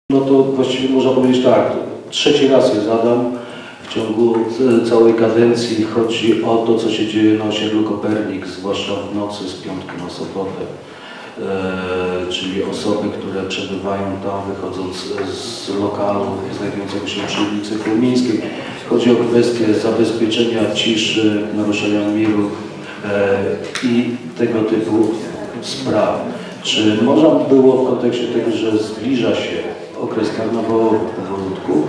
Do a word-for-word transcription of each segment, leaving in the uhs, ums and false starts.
No to właściwie można powiedzieć tak, trzeci raz je zadam w ciągu całej kadencji. Chodzi o to, co się dzieje na osiedlu Kopernik, zwłaszcza w nocy z piątku na sobotę. E, czyli osoby, które przebywają tam, wychodząc z lokalu znajdującego się przy ulicy Kłomińskiej. Chodzi o kwestię zabezpieczenia ciszy, naruszenia miru e, i tego typu spraw. Czy można było w kontekście tego, że zbliża się okres karnawałowy powolutku,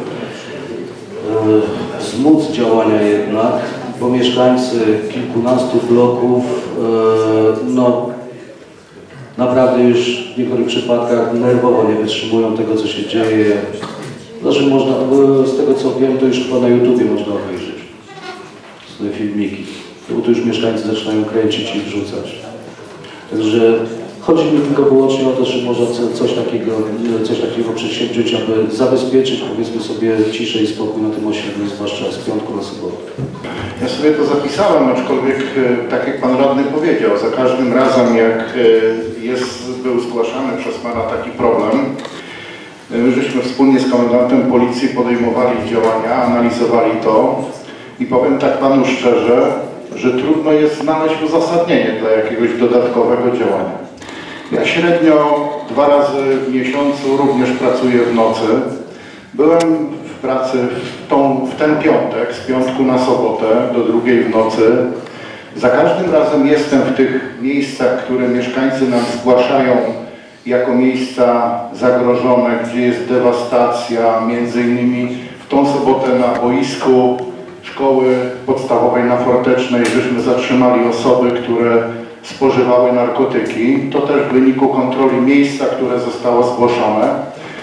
e, zmóc działania jednak, bo mieszkańcy kilkunastu bloków e, no, naprawdę już w niektórych przypadkach nerwowo nie wytrzymują tego, co się dzieje. Znaczy można, z tego co wiem, to już chyba na YouTubie można obejrzeć te filmiki, bo to już mieszkańcy zaczynają kręcić i wrzucać. Także chodzi mi tylko wyłącznie o to, że można coś takiego, coś takiego przedsięwziąć, aby zabezpieczyć, powiedzmy sobie, ciszę i spokój na tym osiedlu, zwłaszcza z piątku na sobotę. Ja sobie to zapisałem, aczkolwiek tak jak Pan Radny powiedział, za każdym razem jak jest, był zgłaszany przez Pana taki problem, żeśmy wspólnie z komendantem policji podejmowali działania, analizowali to i powiem tak Panu szczerze, że trudno jest znaleźć uzasadnienie dla jakiegoś dodatkowego działania. Ja średnio dwa razy w miesiącu również pracuję w nocy. Byłem w pracy w, tą, w ten piątek, z piątku na sobotę do drugiej w nocy. Za każdym razem jestem w tych miejscach, które mieszkańcy nam zgłaszają jako miejsca zagrożone, gdzie jest dewastacja, między innymi w tą sobotę na boisku szkoły podstawowej na Fortecznej żeśmy zatrzymali osoby, które spożywały narkotyki. To też w wyniku kontroli miejsca, które zostało zgłoszone.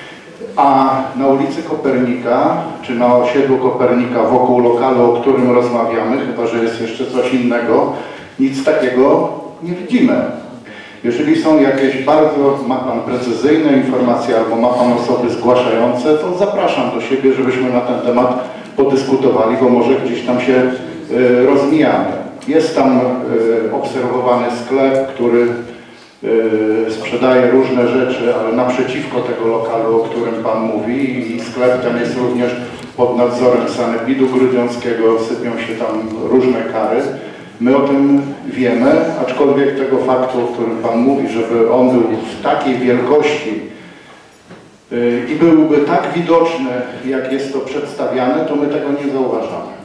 A na ulicy Kopernika, czy na osiedlu Kopernika wokół lokalu, o którym rozmawiamy, chyba że jest jeszcze coś innego, nic takiego nie widzimy. Jeżeli są jakieś bardzo, ma Pan precyzyjne informacje albo ma Pan osoby zgłaszające, to zapraszam do siebie, żebyśmy na ten temat podyskutowali, bo może gdzieś tam się y, rozmijamy. Jest tam y, obserwowany sklep, który y, sprzedaje różne rzeczy, ale naprzeciwko tego lokalu, o którym Pan mówi, i sklep ten jest również pod nadzorem sanepidu grudziąckiego, sypią się tam różne kary. My o tym wiemy, aczkolwiek tego faktu, o którym Pan mówi, żeby on był w takiej wielkości yy, i byłby tak widoczny, jak jest to przedstawiane, to my tego nie zauważamy.